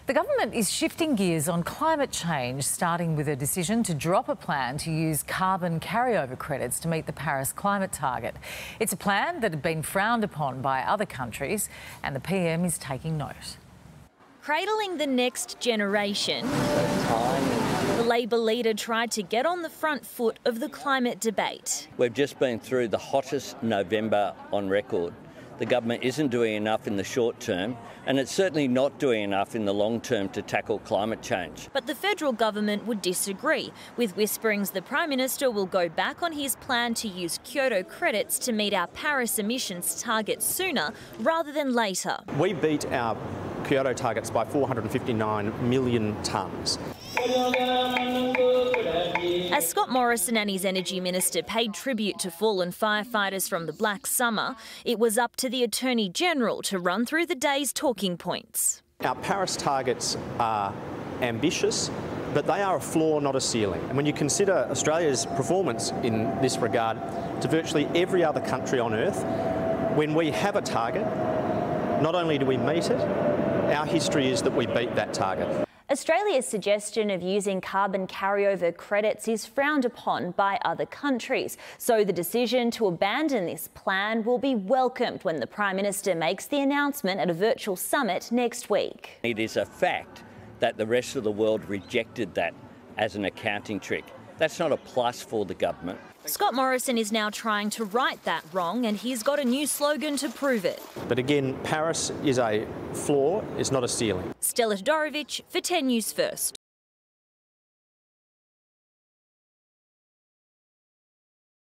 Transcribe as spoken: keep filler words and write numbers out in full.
The government is shifting gears on climate change, starting with a decision to drop a plan to use carbon carryover credits to meet the Paris climate target. It's a plan that had been frowned upon by other countries, and the P M is taking note. Cradling the next generation, the Labor leader tried to get on the front foot of the climate debate. We've just been through the hottest November on record. The government isn't doing enough in the short term, and it's certainly not doing enough in the long term to tackle climate change. But the federal government would disagree, with whisperings the Prime Minister will go back on his plan to use Kyoto credits to meet our Paris emissions targets sooner rather than later. We beat our Kyoto targets by four hundred fifty-nine million tonnes. As Scott Morrison and his Energy Minister paid tribute to fallen firefighters from the Black Summer, it was up to the Attorney General to run through the day's talking points. Our Paris targets are ambitious, but they are a floor, not a ceiling. And when you consider Australia's performance in this regard to virtually every other country on earth, when we have a target, not only do we meet it, our history is that we beat that target. Australia's suggestion of using carbon carryover credits is frowned upon by other countries, so the decision to abandon this plan will be welcomed when the Prime Minister makes the announcement at a virtual summit next week. It is a fact that the rest of the world rejected that as an accounting trick. That's not a plus for the government. Scott Morrison is now trying to right that wrong, and he's got a new slogan to prove it. But again, Paris is a floor, it's not a ceiling. Stella Todorovic for ten News First.